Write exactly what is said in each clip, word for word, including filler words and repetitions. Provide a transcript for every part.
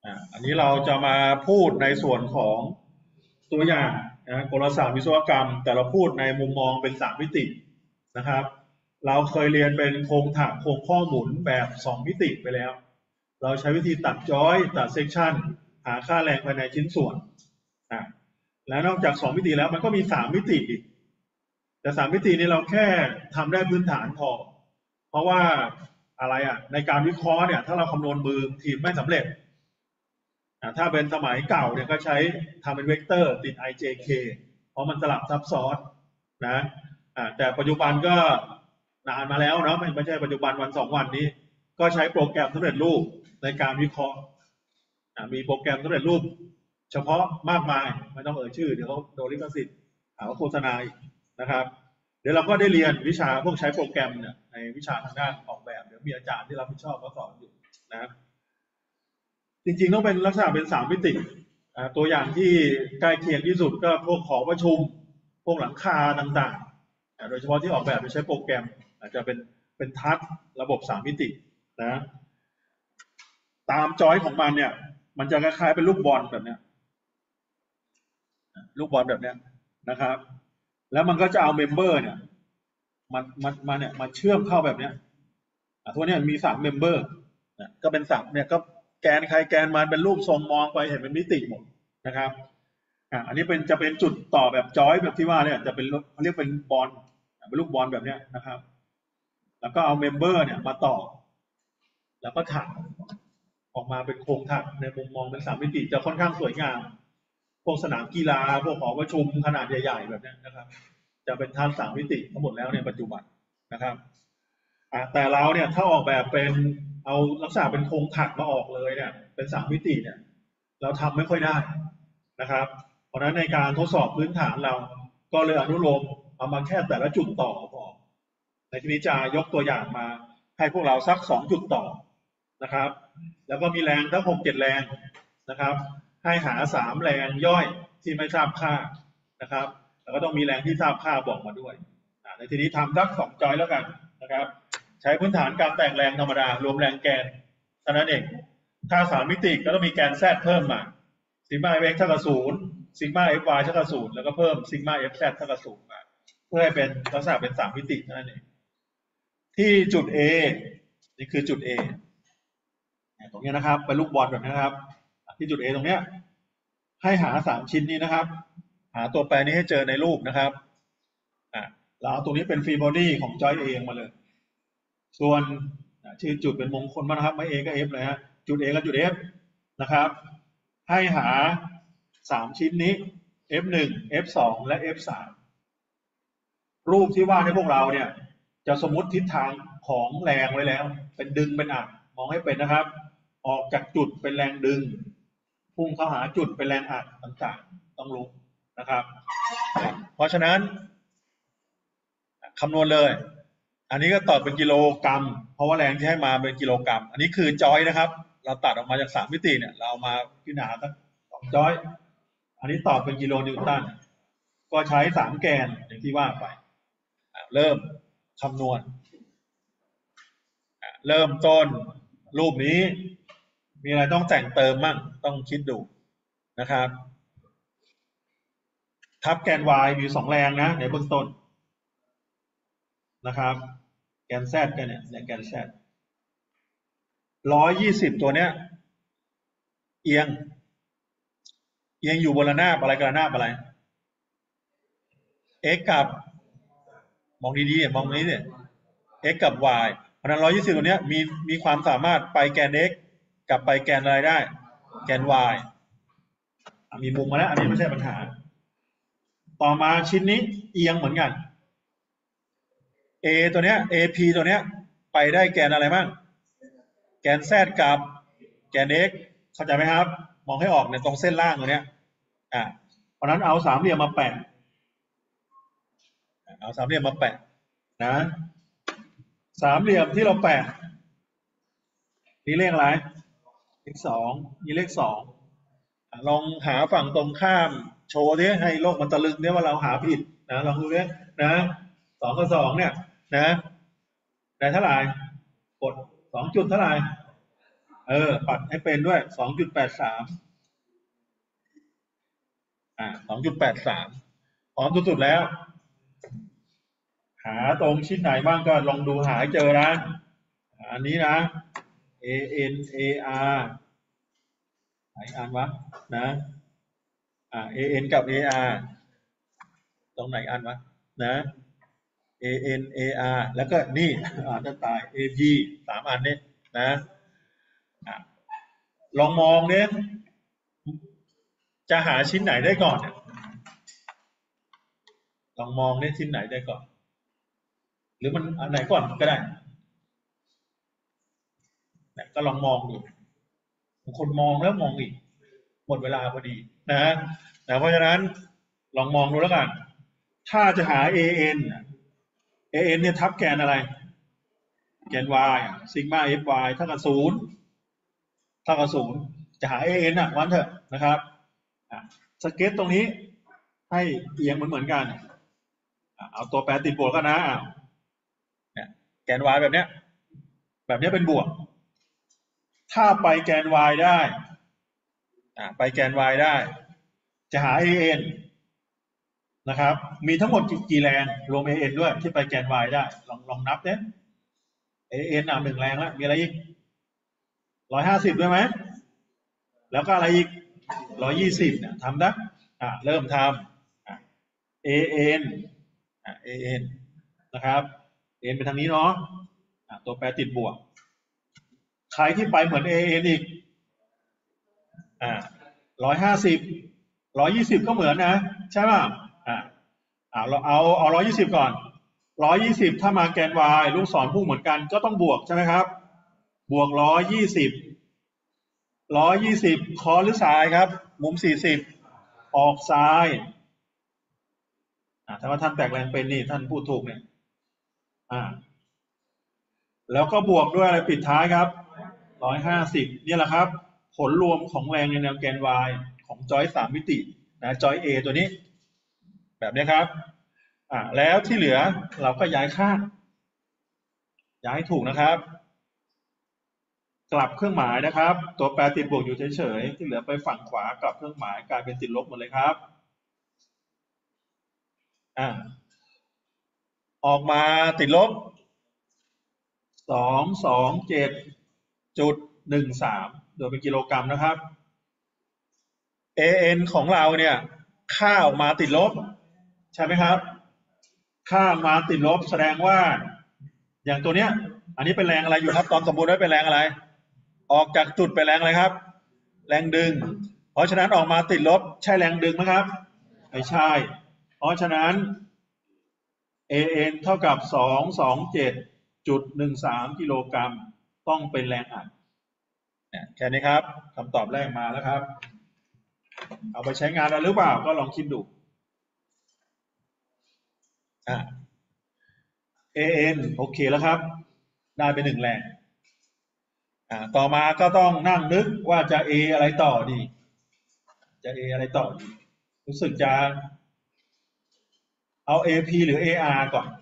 อ่าอันนี้เราจะมาพูดในส่วนของตัวอย่างนะกลศาสตร์วิศวกรรมแต่เราพูดในมุมมองเป็นสามมิตินะครับเราเคยเรียนเป็นโครงถักโครงข้อหมุนแบบสองมิติไปแล้วเราใช้วิธีตัดจอยตัดเซกชันหาค่าแรงภายในชิ้นส่วนอ่าและนอกจากสองมิติแล้วมันก็มีสามมิติอีกแต่สามมิตินี้เราแค่ทำได้พื้นฐานพอเพราะว่าอะไรอ่ะในการวิเคราะห์เนี่ยถ้าเราคำนวณมือทีมไม่สำเร็จถ้าเป็นสมัยเก่าเนี่ยก็ใช้ทำเป็นเวกเตอร์ติด ไอ เจ เค เพราะมันสลับซับซ้อนนะแต่ปัจจุบันก็นานมาแล้วเนาะไม่ใช่ปัจจุบันวันสองวันนี้ก็ใช้โปรแกรมสำเร็จรูปในการวิเคราะห์มีโปรแกรมสำเร็จรูปเฉพาะมากมายไม่ต้องเอ่ยชื่อเดี๋ยวเขาโดนลิขสิทธิ์หาว่าโฆษณานะครับเดี๋ยวเราก็ได้เรียนวิชาพวกใช้โปรแกรมเนี่ยในวิชาทางด้านออกแบบเดี๋ยวมีอาจารย์ที่รับผิดชอบเขาสอนอยู่นะจริงๆต้องเป็นลักษณะเป็นสามมิติตัวอย่างที่ใกล้เคียงที่สุดก็พวกหอประชุมพวกหลังคาต่างๆโดยเฉพาะที่ออกแบบโดยใช้โปรแกรมอาจจะเป็นเป็นทัชระบบสามมิตินะตามจอยของมันเนี่ยมันจะคล้ายๆเป็นลูกบอลแบบเนี้ยลูกบอลแบบเนี้ยนะครับแล้วมันก็จะเอาเมมเบอร์เนี่ยมันมันมาเนี่ยมาเชื่อมเข้าแบบเนี้ยตัวเนี้ยมีสามเมมเบอร์ก็เป็นสามเนี่ยก็แกนใครแกนมันเป็นรูปทรงมองไปเห็นเป็นมิติหมดนะครับอ่าอันนี้เป็นจะเป็นจุดต่อแบบจอยแบบที่ว่าเนี่ยจะเป็นเขาเรียกเป็นบอลเป็นลูกบอลแบบเนี้ยนะครับแล้วก็เอาเมมเบอร์เนี่ยมาต่อแล้วก็ถักออกมาเป็นโครงถักในมุมมองเป็นสามมิติจะค่อนข้างสวยงามพวกสนามกีฬาพวกหอประชุมขนาดใหญ่ๆแบบนี้นะครับจะเป็นทันสามมิติทั้งหมดแล้วในปัจจุบันนะครับแต่เราเนี่ยถ้าออกแบบเป็นเอาลักษณะเป็นโครงถักมาออกเลยเนี่ยเป็นสามมิติเนี่ยเราทำไม่ค่อยได้นะครับเพราะฉะนั้นในการทดสอบพื้นฐานเราก็เลยอนุโลมเอามาแค่แต่ละจุดต่อพอในที่นี้จะยกตัวอย่างมาให้พวกเราสักสองจุดต่อนะครับแล้วก็มีแรงทั้งหกเจ็ดแรงนะครับให้หาสามแรงย่อยที่ไม่ทราบค่านะครับแล้วก็ต้องมีแรงที่ทราบค่าบอกมาด้วยในที่นี้ทำสักสองจอยแล้วกันนะครับใช้พื้นฐานการแต่งแรงธรรมดารวมแรงแกนเท่านั้นเองถ้าสามมิติก็ต้องมีแกนแซดเพิ่มมาซิกมาเอ็กซ์เท่ากับศูนย์ซิกมาเอฟวายเท่ากับศูนย์แล้วก็เพิ่มซิกมาเอฟแซดเท่ากับศูนย์มาเพื่อให้เป็นลักษณะเป็นสามมิติเท่านั้นเองที่จุด A นี่คือจุด A ตรงนี้นะครับเป็นลูกบอลแบบนี้นะครับที่จุด A ตรงนี้ให้หาสามชิ้นนี้นะครับหาตัวแปรนี้ให้เจอในรูปนะครับอ่ะเราเอาตรงนี้เป็นฟรีบอดี้ของจอย A มาเลยส่วนชื่อจุดเป็นมงคลมานะครับไม่ A ก็ F เลยฮะจุด A กับจุด F นะครับให้หาสามชิ้นนี้ เอฟ หนึ่ง เอฟ สอง และ เอฟ สาม รูปที่วาดให้พวกเราเนี่ยจะสมมุติทิศทางของแรงไว้แล้วเป็นดึงเป็นอัดมองให้เป็นนะครับออกจากจุดเป็นแรงดึงพุ่งเข้าหาจุดเป็นแรงอัดต่างๆต้องรู้นะครับเพราะฉะนั้นคำนวณเลยอันนี้ก็ตอบเป็นกิโลกรัมเพราะว่าแรงที่ให้มาเป็นกิโลกรัมอันนี้คือจอยนะครับเราตัดออกมาจากสามมิติเนี่ยเรามาพิจารณาสักสองจอยอันนี้ตอบเป็นกิโลนิวตันก็ใช้สามแกนอย่างที่ว่าไปเริ่มคำนวณเริ่มต้นรูปนี้มีอะไรต้องแต่งเติมมั่งต้องคิดดูนะครับทับแกน y มีสองแรงนะในเบื้องต้นนะครับแกน z กันเนี่ยแกน z ร้อยยี่สิบตัวเนี้ยเอียงเอียงอยู่บนระนาบอะไรกับระนาบอะไร x กับมองดีๆมองนี้เนี่ย x กับ y เพราะนั้นร้อยยี่สิบตัวเนี้ยมีมีความสามารถไปแกน x กับไปแกนอะไรได้แกน y มีมุมมาแล้วอันนี้ไม่ใช่ปัญหาต่อมาชิ้นนี้เอียงเหมือนกัน a ตัวเนี้ย ap ตัวเนี้ยไปได้แกนอะไรบ้างแกน z กับแกน x เข้าใจไหมครับมองให้ออกในตรงเส้นล่างตรงเนี้ยอ่าเพราะนั้นเอาสามเหลี่ยมมาแปะเอาสามเหลี่ยมมาแปะนะสามเหลี่ยมที่เราแปะมีเลขอะไรเลขสองมีเลขสองลองหาฝั่งตรงข้ามโชว์ดิให้โลกมันตะลึงเนี่ยว่าเราหาผิดนะลองดูดินะสองกับสองเนี่ยนะได้เท่าไหร่กดสองจุดเท่าไหร่เออปัดให้เป็นด้วยสองจุดแปดสามอ่าสองจุดแปดสามพร้อมสุดๆแล้วหาตรงชิ้นไหนบ้างก็ลองดูหาให้เจอนะอันนี้นะ A N A R ไหนอ่านวะนะอ่า A N กับ A R ตรงไหนอ่านวะนะ A N A R แล้วก็นี่อ่านจะตาย A P สามอันนี้นะอ่ะลองมองเนี่ยจะหาชิ้นไหนได้ก่อนเนี่ยลองมองเนี่ยชิ้นไหนได้ก่อน หรือมันอันไหนก่อนก็ได้เนี่ยก็ลองมองดูบางคนมองแล้วมองอีกหมดเวลาพอดีนะฮะนะเพราะฉะนั้นลองมองดูแล้วกันถ้าจะหา เอ เอ็น เอ เอ็น เนี่ยทับแกนอะไรแกน y ซิกมา fy เท่ากับศูนย์เท่ากับศูนย์จะหา เอ เอ็น อ่ะวันเถอะนะครับสเก็ตตรงนี้ให้เอียงเหมือนเหมือนกันเอาตัวแปรติดบวกกันนะเนี่ยแกน y แบบเนี้ยแบบนี้เป็นบวกถ้าไปแกน y ได้ไปแกน y ได้จะหา เอ เอ็น นะครับมีทั้งหมดกี่แรงรวม เอ เอ็น ด้วยที่ไปแกน y ได้ลองลองนับเนี่ย เอ เอ็น อ่ะหนึ่งแรงแล้วมีอะไรอีกร้อยห้าสิบด้วยไหมแล้วก็อะไรอีกร้อยยี่สิบเนี่ยทำนะอ่ะเริ่มทำอ่ะ เอ เอ็น อ่ะ เอ เอ็น นะครับ เอ็น ไปทางนี้เนาะอ่ะตัวแปรติดบวกใครที่ไปเหมือน เอ เอ็น อีกอ่ะร้อยห้าสิบร้อยยี่สิบก็เหมือนนะใช่ป่ะอ่ะอ่ะเราเอาเอาร้อยยี่สิบก่อนร้อยยี่สิบถ้ามาแกน y ลูกศรพุ่งเหมือนกันก็ต้องบวกใช่ไหมครับบวกร้อยยี่สิบร้อยยี่สิบคอหรือซ้ายครับมุมสี่สิบออกซ้ายอ่าถ้าว่าท่านแตกแรงเป็นนี่ท่านพูดถูกเนี่ยอ่าแล้วก็บวกด้วยอะไรปิดท้ายครับร้อยห้าสิบนี่แหละครับผลรวมของแรงในแนวแกน y ของจอยสามมิตินะจอย A ตัวนี้แบบนี้ครับอ่าแล้วที่เหลือเราก็ย้ายข้างย้ายถูกนะครับกลับเครื่องหมายนะครับตัวแปรติดบวกอยู่เฉยๆที่เหลือไปฝั่งขวากลับเครื่องหมายกลายเป็นติดลบหมดเลยครับอ่าออกมาติดลบสองสองเจ็ดจุดหนึ่งสามโดยเป็นกิโลกรัมนะครับ เอ เอ็น ของเราเนี่ยค่าออกมาติดลบใช่ไหมครับค่ามาติดลบแสดงว่าอย่างตัวเนี้ยอันนี้เป็นแรงอะไรอยู่ครับตอนสมบูรณ์ไว้เป็นแรงอะไรออกจากจุดเป็นแรงอะไรครับแรงดึงเพราะฉะนั้นออกมาติดลบใช่แรงดึงไหมครับไม่ใช่เพราะฉะนั้น เอ เอ็น เท่ากับสองร้อยยี่สิบเจ็ดจุดหนึ่งสาม กิโลกรัมต้องเป็นแรงอัดแค่นี้ครับคำตอบแรกมาแล้วครับเอาไปใช้งานแล้วหรือเปล่าก็ลองคิดดูอ่า เอ เอ็น โอเคแล้วครับได้ไปหนึ่งแรงอ่าต่อมาก็ต้องนั่งนึกว่าจะ A อะไรต่อดีจะ A อะไรต่อดีรู้สึกจะเอา เอ พี หรือ เอ อาร์ ก่อน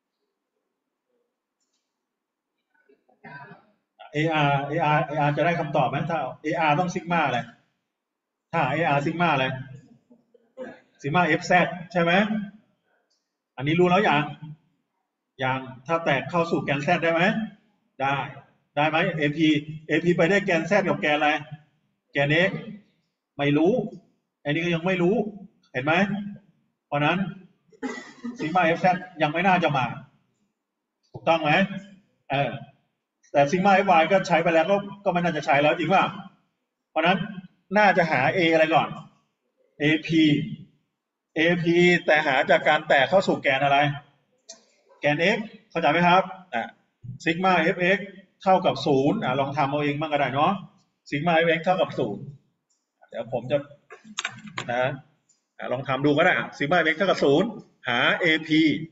เอ อาร์ เอ อาร์ เอ อาร์ จะได้คำตอบไหมถ้า เอ อาร์ ต้องซิกมาอะไรถ้า เอ อาร์ ซิกมาอะไรซิกมา เอฟ แซด ใช่ไหมอันนี้รู้แล้วยังยังถ้าแตกเข้าสู่แกน Z ได้ไหมได้ได้ไหม เอ พี เอ พี ไปได้แกน Z กับแกนอะไรแกน X ไม่รู้อันนี้ก็ยังไม่รู้เห็นไหมเพราะนั้นซิกมา เอฟ แซด ยังไม่น่าจะมาถูกต้องไหมเออแต่ซิกมา เอฟ วาย ก็ใช้ไปแล้วก็ก็ไม่น่าจะใช้แล้วจริงป่ะเพราะนั้นน่าจะหา A อะไรก่อน เอ พี เอ พี แต่หาจากการแตกเข้าสู่แกนอะไรแกน x เข้าใจไหมครับอ่ะซิกมา fx เท่ากับศูนย์อ่ะลองทำเอาเองบ้างก็ได้เนาะซิกมา fx เท่ากับศูนย์เดี๋ยวผมจะนะอ่ะลองทำดูก็ได้ซิกมา fx เท่ากับศูนย์หา ap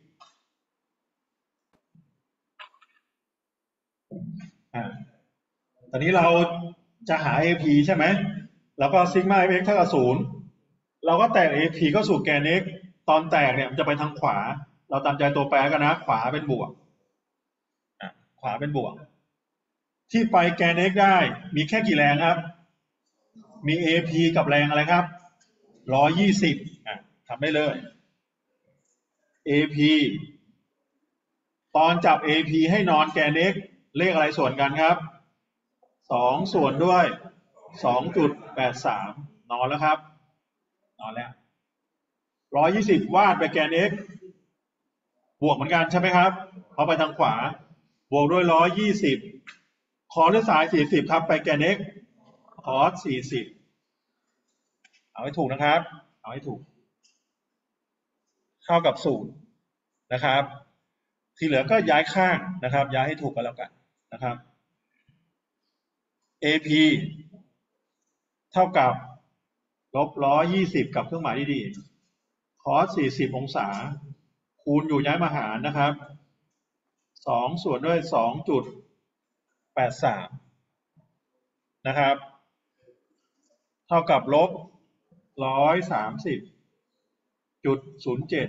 อ่ะตอนนี้เราจะหา ap ใช่ไหมแล้วก็ซิกมา fx เท่ากับศูนย์เราก็แตก ap เข้าสู่แกน x ตอนแตกเนี่ยมันจะไปทางขวาเราตามใจตัวแปรกันนะขวาเป็นบวกขวาเป็นบวกที่ไปแกน x ได้มีแค่กี่แรงครับมี เอ พี กับแรงอะไรครับหนึ่งร้อยยี่สิบอ่ะทำได้เลย เอ พี ตอนจับ เอ พี ให้นอนแกน x เลขอะไรส่วนกันครับสองส่วนด้วย สองจุดแปดสาม นอนแล้วครับนอนแล้วหนึ่งร้อยยี่สิบวาดไปแกน x บวกเหมือนกันใช่ไหมครับเอาไปทางขวาบวกด้วยหนึ่งร้อยยี่สิบคอด้วยสายสี่สิบครับไปแกน x คอสสี่สิบเอาให้ถูกนะครับเอาให้ถูกเท่ากับศูนย์นะครับที่เหลือก็ย้ายข้างนะครับย้ายให้ถูกกันแล้วกันนะครับ เอ พี เท่ากับลบหนึ่งร้อยยี่สิบกับเครื่องหมายดีๆคอสสี่สิบองศาคูณอยู่ย้ายมาหารนะครับสองส่วนด้วย สองจุดแปดสาม นะครับเท่ากับลบหนึ่งร้อยสามสิบจุดศูนย์เจ็ด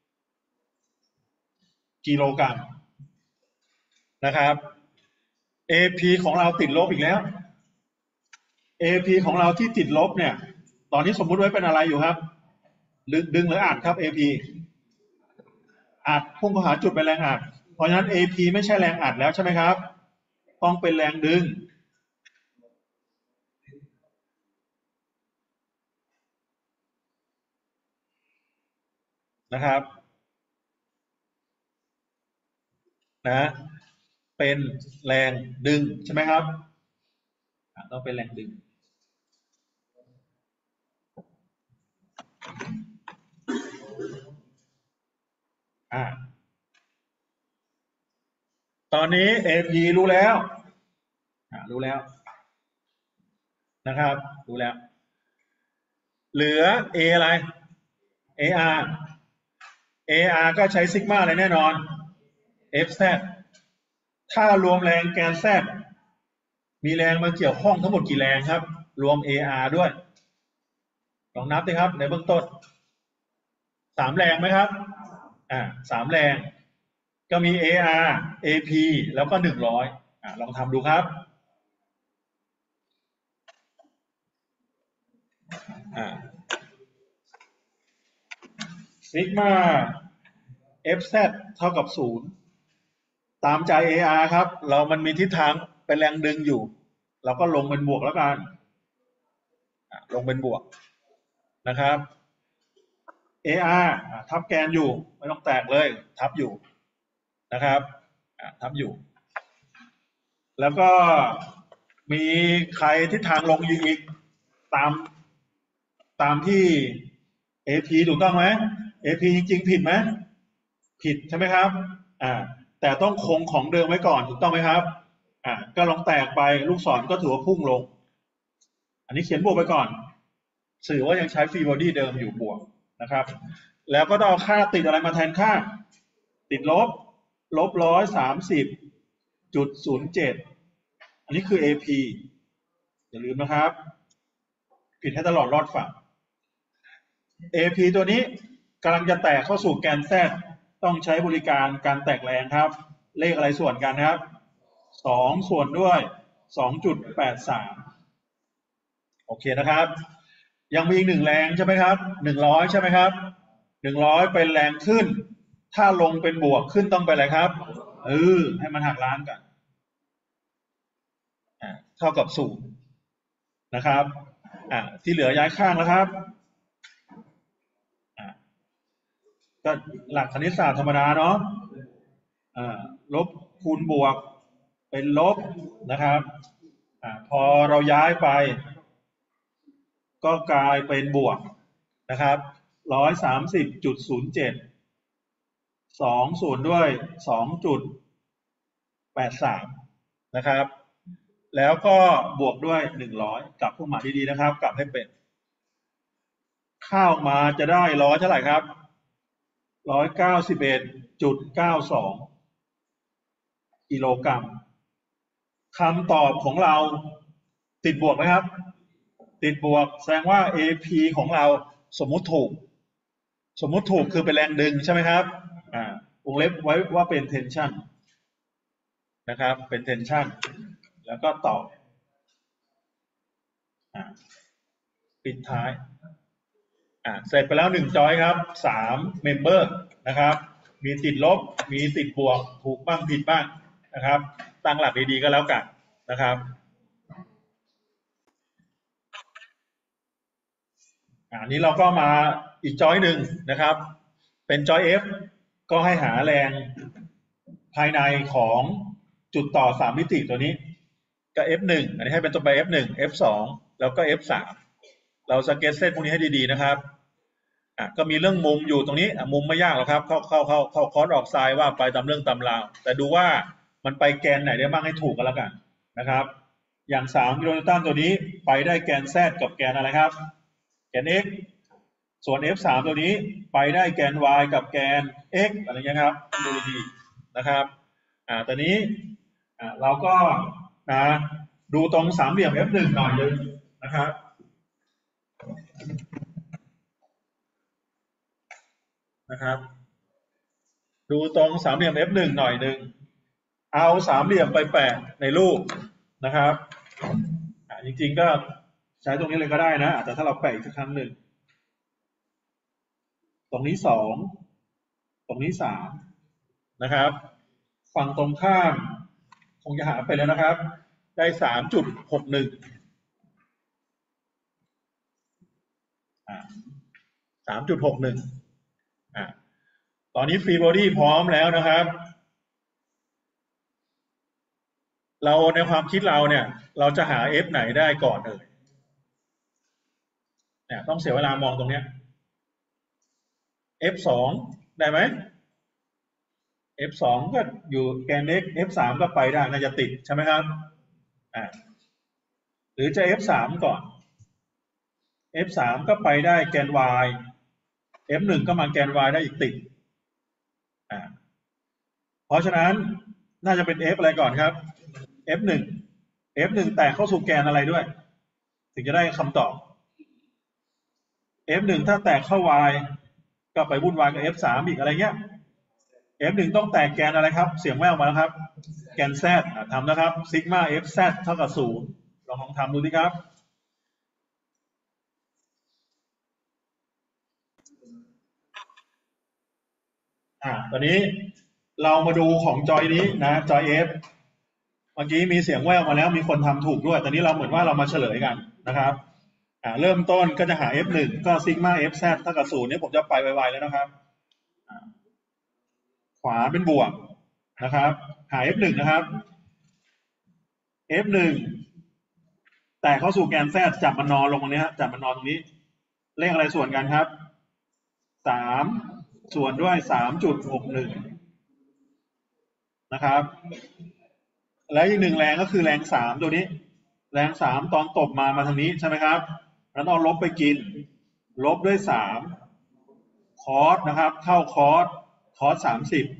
กิโลกรัมนะครับ เอ พี ของเราติดลบอีกแล้ว เอ พี ของเราที่ติดลบเนี่ยตอนนี้สมมุติไว้เป็นอะไรอยู่ครับดึงดึงหรืออัดครับ เอ พี อัดพุ่งเข้าหาจุดเป็นแรงอัดเพราะฉะนั้น เอ พี ไม่ใช่แรงอัดแล้วใช่ไหมครับต้องเป็นแรงดึงนะครับนะเป็นแรงดึงใช่ไหมครับต้องเป็นแรงดึงอ่าตอนนี้ เอ พี รู้แล้วอ่ารู้แล้วนะครับรู้แล้วเหลือ A อะไร เอ อาร์ เอ อาร์ ก็ใช้ซิกมาอะไรแน่นอน เอฟ แซด ถ้ารวมแรงแกน Z มีแรงมาเกี่ยวข้องทั้งหมดกี่แรงครับรวม เอ อาร์ ด้วยลองนับดิครับในเบื้องต้นสามแรงไหมครับอ่าสามแรงก็มี เอ อาร์ เอ พี แล้วก็หนึ่งร้อยอ่าลองทำดูครับอ่าซิกมา เอฟ แซด เท่ากับศูนย์ตามใจ เอ อาร์ ครับเรามันมีทิศทางเป็นแรงดึงอยู่เราก็ลงเป็นบวกแล้วกันลงเป็นบวกนะครับ เอ อาร์ ทับแกนอยู่ไม่ต้องแตกเลยทับอยู่นะครับทับอยู่แล้วก็มีใครทิศทางลงอยู่อีกตามตามที่ เอ พี ถูกต้องไหม เอ พี จริงๆผิดไหมผิดใช่ไหมครับอ่าแต่ต้องคงของเดิมไว้ก่อนถูกต้องไหมครับอ่าก็ลองแตกไปลูกศรก็ถือว่าพุ่งลงอันนี้เขียนบวกไปก่อนสื่อว่ายังใช้ฟรีบอดี้เดิมอยู่บวกนะครับแล้วก็ต้องเอาค่าติดอะไรมาแทนค่าติดลบลบร้อยสามสิบจุดศูนย์เจ็ดอันนี้คือ เอ พี อย่าลืมนะครับผิดให้ตลอดรอดฝั่ง เอ พี ตัวนี้กำลังจะแตกเข้าสู่แกน Z ต้องใช้บริการการแตกแรงครับเลขอะไรส่วนกันครับสองส่วนด้วย สองจุดแปดสาม โอเคนะครับยังมีอีกหนึ่งแรงใช่ไหมครับหนึ่งร้อยใช่ไหมครับหนึ่งร้อยเป็นแรงขึ้นถ้าลงเป็นบวกขึ้นต้องเป็นอะไรครับเออให้มันหักล้างกันอ่าเท่ากับศูนย์นะครับอ่าที่เหลือย้ายข้างแล้วครับอ่าก็หลักคณิตศาสตร์ธรรมดาเนาะอ่าลบคูณบวกเป็นลบนะครับอ่าพอเราย้ายไปก็กลายเป็นบวกนะครับร้อยสามสิบจุดศูนย์เจ็ดสองส่วนด้วยสองจุดแปดสามนะครับแล้วก็บวกด้วยหนึ่งร้อยกลับเครื่องหมายดีๆนะครับกลับให้เป็นข้าวมาจะได้ร้อยเท่าไหร่ครับร้อยเก้าสิบเอ็ดจุดเก้าสองกิโลกรัมคำตอบของเราติดบวกไหมครับติดบวกแสดงว่า เอ พี ของเราสมมุติถูกสมมุติถูกคือเป็นแรงดึงใช่ไหมครับอ่าวงเล็บไว้ว่าเป็น tension นะครับเป็น tension แล้วก็ตอบอ่าปิดท้ายอ่าเสร็จไปแล้วหนึ่งจอยครับสามเมมเบอร์นะครับมีติดลบมีติดบวกถูกบ้างผิดบ้างนะครับตั้งหลักดีๆก็แล้วกันนะครับอันนี้เราก็มาอีกจอยหนึ่งนะครับเป็นจอย F ก็ให้หาแรงภายในของจุดต่อสามมิติตัวนี้ก็ เอฟ หนึ่ง อันนี้ให้เป็นตัวไป เอฟ หนึ่ง เอฟ สอง แล้วก็ เอฟ สาม เราสเก็ตเส้นพวกนี้ให้ดีๆนะครับอ่ะก็มีเรื่องมุมอยู่ตรงนี้อ่ะมุมไม่ยากหรอกครับเข้าเข้าเข้าเข้าคอร์สออกไซด์ว่าไปตามเรื่องตามราวแต่ดูว่ามันไปแกนไหนได้บ้างให้ถูกกันแล้วกันนะครับอย่างสามกิโลนิวตันตัวนี้ไปได้แกน Z กับแกนอะไรครับแกน x ส่วน เอฟ สาม ตัวนี้ไปได้แกน y กับแกน x อะไรเงี้ยครับดูดีๆนะครับอ่าตอนนี้อ่าเราก็นะดูตรงสามเหลี่ยม เอฟ หนึ่ง หน่อยนึงนะครับนะครับดูตรงสามเหลี่ยม เอฟ หนึ่ง หน่อยนึงเอาสามเหลี่ยมไปแปะในรูปนะครับอ่าจริงๆก็ใช้ตรงนี้เลยก็ได้นะแต่ถ้าเราแปะอีกสักครั้งหนึ่งตรงนี้สองตรงนี้สามนะครับฝั่งตรงข้ามคงจะหาไปแล้วนะครับได้สามจุดหกหนึ่งอ่าสามจุดหกหนึ่งอ่าตอนนี้ฟรีบอดี้พร้อมแล้วนะครับเราในความคิดเราเนี่ยเราจะหา F ไหนได้ก่อนเลยเนี่ยต้องเสียเวลามองตรงเนี้ย เอฟ สอง ได้ไหม เอฟ สอง ก็อยู่แกน x เอฟ สาม ก็ไปได้น่าจะติดใช่ไหมครับอ่าหรือจะ เอฟ สาม ก่อน เอฟ สาม ก็ไปได้แกน y เอฟ หนึ่ง ก็มาแกน y ได้อีกติดอ่าเพราะฉะนั้นน่าจะเป็น f อะไรก่อนครับ เอฟ หนึ่ง เอฟ หนึ่ง แตกเข้าสู่แกนอะไรด้วยถึงจะได้คำตอบ เอฟ หนึ่ง ถ้าแตกเข้า y ก็ไปวุ่นวายกับ เอฟ สาม อีกอะไรเงี้ย เอฟ หนึ่ง ต้องแตกแกนอะไรครับเสียงแว่วมาแล้วครับแกน Z ทำนะครับซิกมา เอฟ แซด เท่ากับศูนย์ลองลองทำดูดิครับอ่าตอนนี้เรามาดูของจอยนี้นะจอย F เมื่อกี้มีเสียงแว่วมาแล้วมีคนทำถูกด้วยตอนนี้เราเหมือนว่าเรามาเฉลยกันนะครับอ่าเริ่มต้นก็จะหา เอฟ หนึ่ง ก็ซิกมา เอฟ แซด เท่ากับศูนย์นี่ผมจะไปไวๆแล้วนะครับขวาเป็นบวกนะครับหา เอฟ หนึ่ง นะครับ เอฟ หนึ่ง แต่เข้าสู่แกน Z จับมันนอนลงตรงนี้ฮะจับมันนอนตรงนี้เลขอะไรส่วนกันครับสามส่วนด้วย สามจุดหกหนึ่ง นะครับและอีกหนึ่งแรงก็คือแรงสามตัวนี้แรงสามตอนตบมามาทางนี้ใช่ไหมครับแล้วเอาลบไปกินลบด้วยสามคอสนะครับเท่าคอสคอสสามสิบ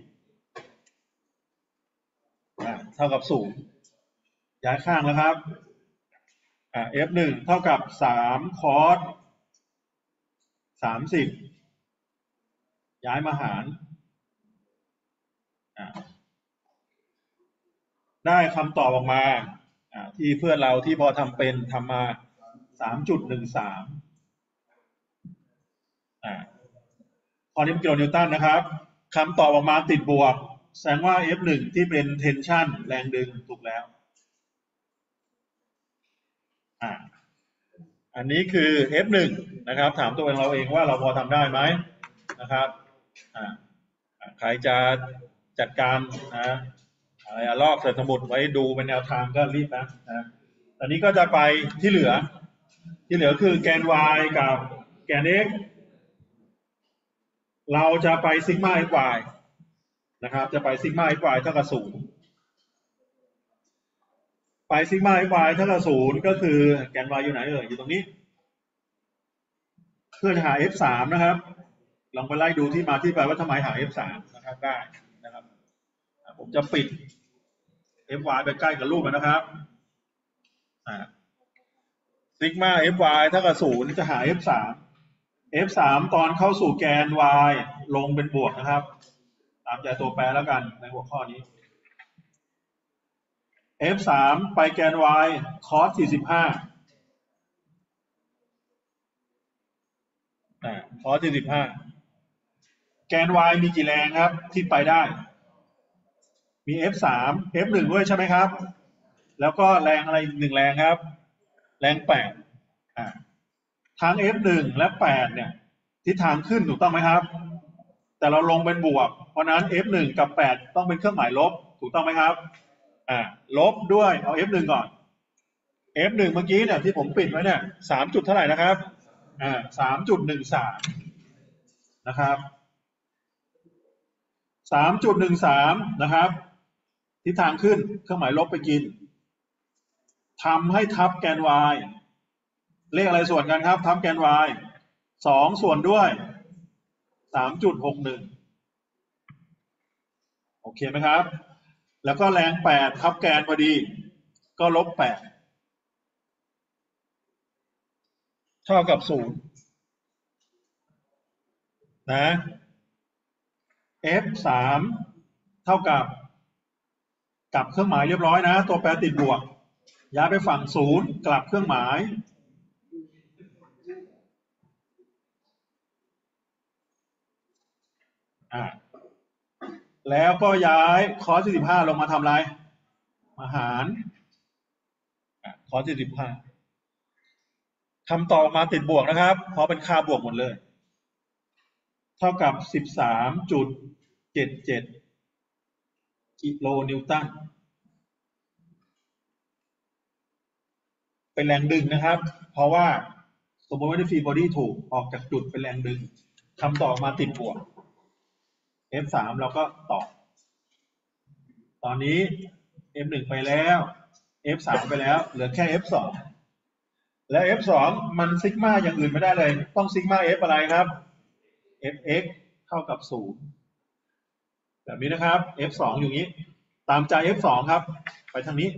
เท่ากับศูนย์ย้ายข้างแล้วครับอ่า เอฟ หนึ่ง เท่ากับสามคอสสามสิบย้ายมาหารอ่าได้คำตอบออกมาอ่าที่เพื่อนเราที่พอทำเป็นทำมา สามจุดหนึ่งสาม อ่าข้อนี้เป็นกิโลนิวตันนะครับคำตอบออกมาติดบวกแสดงว่า เอฟ หนึ่ง ที่เป็น tension แรงดึงถูกแล้วอ่าอันนี้คือ เอฟ หนึ่ง นะครับถามตัวเองเราเองว่าเราพอทำได้ไหมนะครับอ่าใครจะจัดการนะอะไรลอกใส่สมุดไว้ดูเป็นแนวทางก็รีบนะนะตอนนี้ก็จะไปที่เหลือที่เหลือคือแกน y กับแกน x เราจะไปซิกมา fy นะครับจะไปซิกมา fy เท่ากับศูนย์ไปซิกมา fy เท่ากับศูนย์ก็คือแกน y อยู่ไหนเอ่ยอยู่ตรงนี้เพื่อจะหา เอฟ สาม นะครับลองไปไล่ดูที่มาที่ไปว่าทำไมหา เอฟ สาม นะครับได้นะครับผมจะปิด fy ไปใกล้กับรูปนะครับซิกมา fy เท่ากับศูนย์จะหา เอฟ สาม เอฟ สาม ตอนเข้าสู่แกน y ลงเป็นบวกนะครับตามใจตัวแปรแล้วกันในหัวข้อนี้เอฟ สาม ไปแกน y cos สี่สิบห้าอ่า cos สี่สิบห้าแกน y มีกี่แรงครับที่ไปได้มี เอฟ สาม เอฟ หนึ่ง ด้วยใช่ไหมครับแล้วก็แรงอะไรหนึ่งแรงครับแรงแปดอ่าทั้ง เอฟ หนึ่ง และแปดเนี่ยทิศทางขึ้นถูกต้องไหมครับแต่เราลงเป็นบวกเพราะนั้น เอฟ หนึ่ง กับแปดต้องเป็นเครื่องหมายลบถูกต้องไหมครับอ่าลบด้วยเอา เอฟ หนึ่ง ก่อน เอฟ หนึ่ง เมื่อกี้เนี่ยที่ผมปิดไว้เนี่ยสามจุดเท่าไหร่นะครับอ่า สามจุดหนึ่งสาม นะครับ สามจุดหนึ่งสาม นะครับทิศทางขึ้นเครื่องหมายลบไปกินทำให้ทับแกน y เลขอะไรส่วนกันครับทับแกน y สองส่วนด้วย สามจุดหกหนึ่ง โอเคไหมครับแล้วก็แรงแปดทับแกนพอดีก็ลบแปดเท่ากับศูนย์นะ เอฟ สาม เท่ากับกลับเครื่องหมายเรียบร้อยนะตัวแปรติดบวกย้ายไปฝั่งศูนย์กลับเครื่องหมายอ่าแล้วก็ย้าย cos สี่สิบห้าลงมาทำอะไรมาหารอ่า cos สี่สิบห้าทำต่อมาติดบวกนะครับเพราะเป็นค่าบวกหมดเลยเท่ากับ สิบสามจุดเจ็ดเจ็ด กิโลนิวตันเป็นแรงดึงนะครับเพราะว่าสมมติว่าที่ฟรีบอดี้ถูกออกจากจุดเป็นแรงดึงทำต่อมาติดบวก เอฟ สาม เราก็ต่อตอนนี้ เอฟ หนึ่ง ไปแล้ว เอฟ สาม ไปแล้วเหลือแค่ เอฟ สอง และ เอฟ สอง มันซิกมาอย่างอื่นไม่ได้เลยต้องซิกมา F อะไรครับ เอฟ เอ็กซ์ เท่ากับศูนย์แบบนี้นะครับ เอฟ สอง อยู่นี้ตามใจ เอฟ สอง ครับไปทางนี้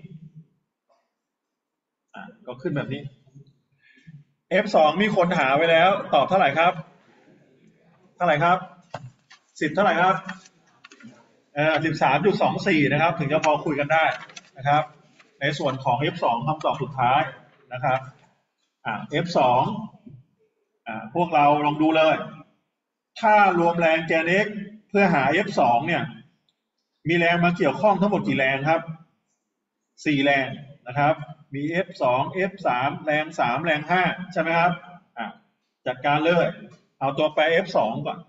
อ่ะก็ขึ้นแบบนี้ เอฟ สอง มีคนหาไว้แล้วตอบเท่าไหร่ครับเท่าไหร่ครับสิบเท่าไหร่ครับเอ่อ สิบสามจุดสองสี่ นะครับถึงจะพอคุยกันได้นะครับในส่วนของ เอฟ สอง คำตอบสุดท้ายนะครับอ่า เอฟ สอง อ่าพวกเราลองดูเลยถ้ารวมแรงแกน x เพื่อหา เอฟ สอง เนี่ยมีแรงมาเกี่ยวข้องทั้งหมดกี่แรงครับสี่แรงนะครับมี เอฟ สอง เอฟ สาม แรงสามแรงห้าใช่ไหมครับอ่าจัดการเลยเอาตัวแปร เอฟ สอง ก่อน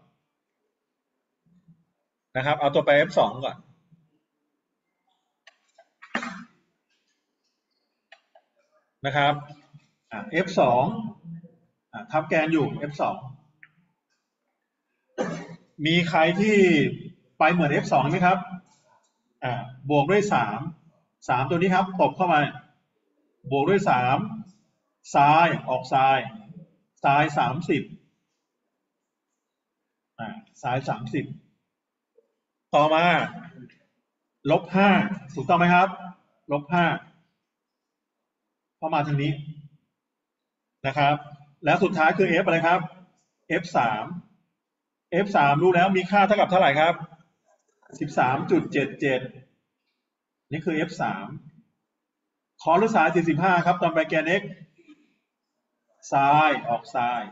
นะครับเอาตัวแปร เอฟ สอง ก่อนนะครับอ่า เอฟ สอง อ่าทับแกนอยู่ เอฟ สอง มีใครที่ไปเหมือน เอฟ สอง ไหมครับอ่าบวกด้วยสามสามตัวนี้ครับตบเข้ามาบวกด้วยสามซ้ายออกซ้ายซ้ายสามสิบอ่าซ้ายสามสิบต่อมาลบห้าถูกต้องไหมครับลบห้าเข้ามาทางนี้นะครับแล้วสุดท้ายคือ F อะไรครับ เอฟ สาม เอฟ สาม รู้แล้วมีค่าเท่ากับเท่าไหร่ครับ สิบสามจุดเจ็ดเจ็ด นี่คือ เอฟ สาม คอหรือสายสี่สิบห้าครับตอนไปแกน x ซ้ายออกซ้าย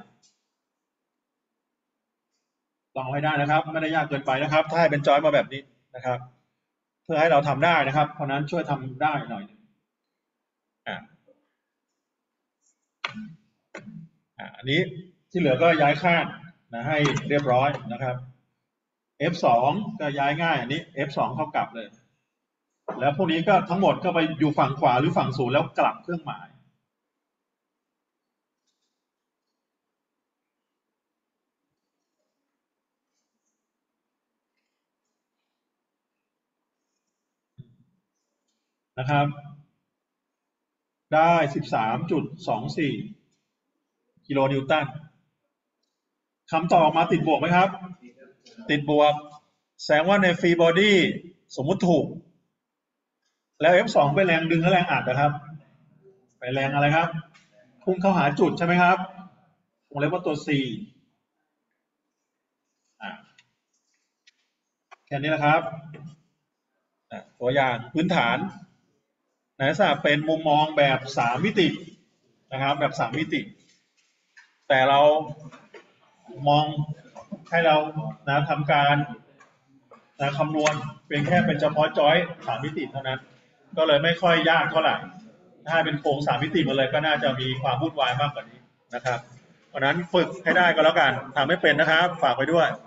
ลองให้ได้นะครับไม่ได้ยากเกินไปนะครับถ้าให้เป็นจอยมาแบบนี้นะครับเพื่อให้เราทำได้นะครับเพราะนั้นช่วยทำได้หน่อยอ่าอ่าอันนี้ที่เหลือก็ย้ายข้างนะให้เรียบร้อยนะครับ เอฟ สอง ก็ย้ายง่ายอันนี้ เอฟ สอง เข้ากลับเลยแล้วพวกนี้ก็ทั้งหมดก็ไปอยู่ฝั่งขวาหรือฝั่งศูนย์แล้วกลับเครื่องหมายนะครับได้ สิบสามจุดสองสี่ กิโลนิวตันคำตอบออกมาติดบวกไหมครับติดบวกแสดงว่าในฟรีบอดี้สมมุติถูกแล้ว เอฟ สอง เป็นแรงดึงและแรงอัดนะครับไปแรงอะไรครับพุ่งเข้าหาจุดใช่ไหมครับวงเล็บว่าตัว C อ่าแค่นี้นะครับอ่ะตัวอย่างพื้นฐานในลักษณะเป็นมุมมองแบบสามมิตินะครับแบบสามมิติ แต่เรามองให้เรานะทำการนะคำนวณเป็นแค่เป็นเฉพาะจอยสามมิติเท่านั้นก็เลยไม่ค่อยยากเท่าไหร่ถ้าเป็นโครงสามมิติมาเลยก็น่าจะมีความวุ่นวายมากกว่านี้นะครับเพราะนั้นฝึกให้ได้ก็แล้วกันทำให้เป็นนะครับฝากไปด้วย